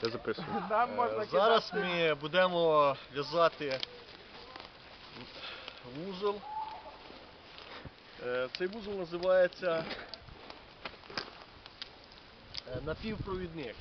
Я записую. Зараз ми будемо в'язати вузол. Цей вузол називається напівпровідник.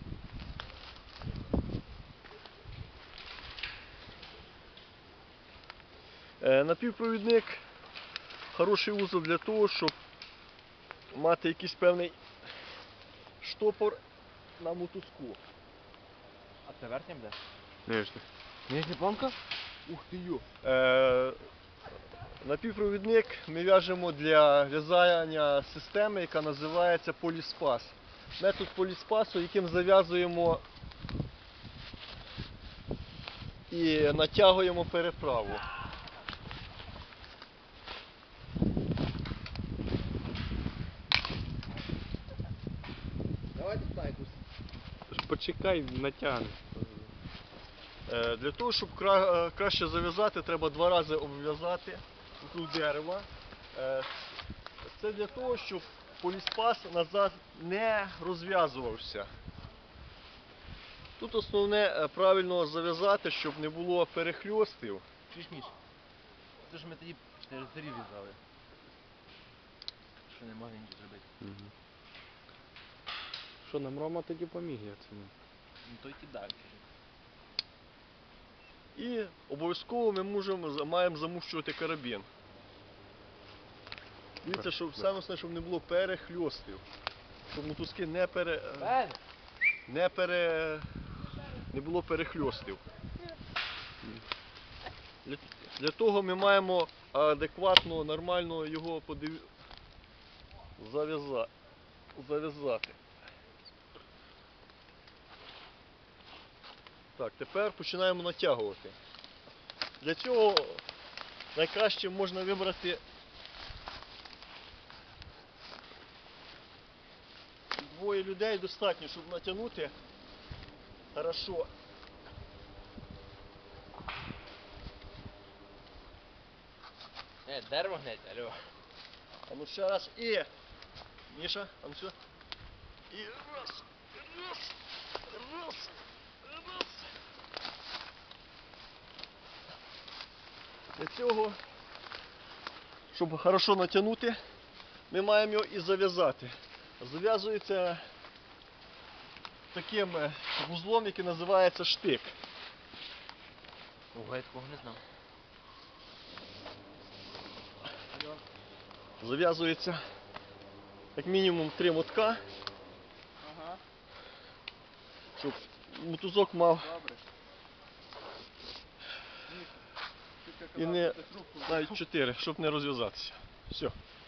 Напівпровідник хороший вузол для того, щоб мати якийсь певний штопор на мотузку. А це верхня буде? Нижня. Нижня планка? Ух ти йо! Напівпровідник ми в'яжемо для в'язання системи, яка називається поліспас. Метод поліспасу, яким зав'язуємо і натягуємо переправу. Давайте тайтус. Почекай, натягне. Для того, щоб краще зав'язати, треба 2 рази обв'язати вокруг дерева. Це для того, щоб поліспас назад не розв'язувався. Тут основне правильно зав'язати, щоб не було перехльостів. Чуєш, Міш? Це ж ми тоді 4 в'язали. Що не могли нічого зробити. Угу. Що, нам Рома тоді поміг, я це не. Ну то йти далі. І обов'язково ми маємо замущувати карабін. Дивіться, щоб саме основне, щоб не було перехльостів. Щоб мотузки не було перехльостів. Для того ми маємо адекватно, нормально його зав'язати. Так, тепер починаємо натягувати. Для цього найкраще можна вибрати двоє людей достатньо, щоб натягнути хорошо. Дерево гнеть, алло. А ну ще раз і Міша, а ну сюди. І раз, раз, раз, раз. Для цього, щоб хорошо натягнути, ми маємо його і зав'язати. Зав'язується таким вузлом, який називається штик. Ого, я такого не знав. Зав'язується як мінімум 3 мотка, щоб мотузок мав і не навіть 4, щоб не розв'язатися. Все.